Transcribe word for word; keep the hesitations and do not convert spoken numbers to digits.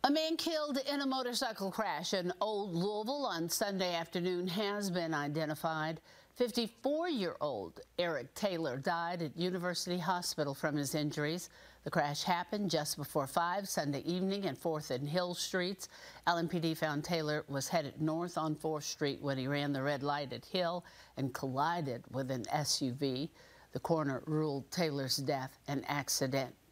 A man killed in a motorcycle crash in Old Louisville on Sunday afternoon has been identified. fifty-four-year-old Eric Taylor died at University Hospital from his injuries. The crash happened just before five Sunday evening in fourth and Hill Streets. L M P D found Taylor was headed north on fourth Street when he ran the red light at Hill and collided with an S U V. The coroner ruled Taylor's death an accident.